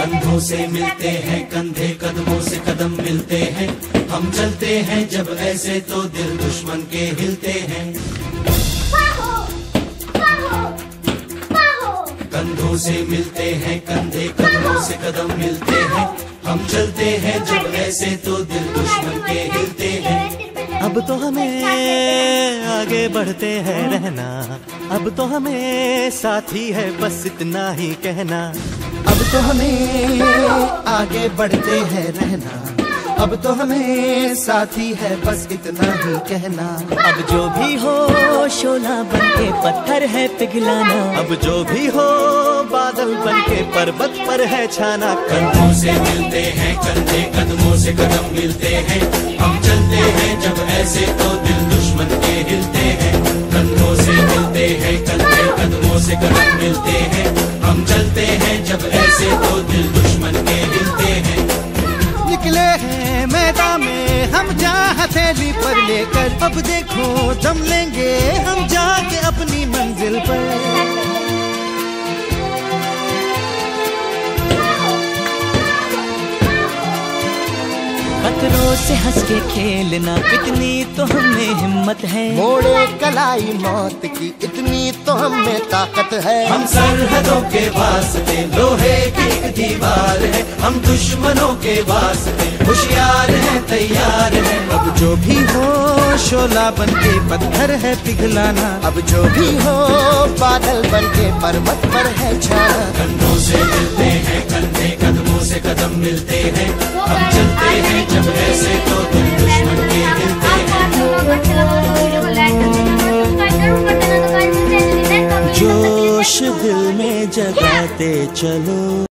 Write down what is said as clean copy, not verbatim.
कंधों से मिलते हैं कंधे, कदमों से कदम मिलते हैं। हम चलते हैं जब ऐसे तो दिल दुश्मन के हिलते हैं। कंधों से मिलते हैं कंधे, कदमों से कदम मिलते हैं। हम चलते हैं जब ऐसे तो दिल दुश्मन के हिलते हैं। अब तो हमें आगे बढ़ते हैं रहना, अब तो हमें साथी है बस इतना ही कहना। अब तो हमें आगे बढ़ते हैं रहना, अब तो हमें साथी है बस इतना ही कहना। अब जो भी हो शोला बनके पत्थर है पिघलाना, अब जो भी हो बादल बनके पर्वत पर है छाना। कंधों से मिलते हैं कंधे, कदमों से कदम मिलते हैं। हम चलते हैं जब ऐसे तो दिल दुश्मन के हिलते हैं। कंधों से मिलते हैं कंधे, कदमों से कदम मिलते हैं। हम चलते हैं जब ऐसे तो दिल दुश्मन के हिलते हैं। निकले हैं मैदान में हम जहाँ हथेली पर लेकर, अब देखो दम लेंगे हम जाके अपनी मंजिल पर। पत्थरों से हंस के खेलना इतनी तो हमें हिम्मत है। मोड़े कलाई मौत की इतनी तो हमें ताकत है। हम सरहदों के वास्ते लोहे की एक दीवार है। हम दुश्मनों के वास्ते होशियार हैं, तैयार हैं। अब जो भी हो शोला बनके पत्थर है पिघलाना, अब जो भी हो बादल बनके पर्वत पर है छाना। कंधों से मिलते हैं कंधे, कदमों से कदम मिलते हैं। हम चलते हैं जब ऐसे तो दिल दुश्मन के हिलते हैं। जोश दिल में जगाते चलो।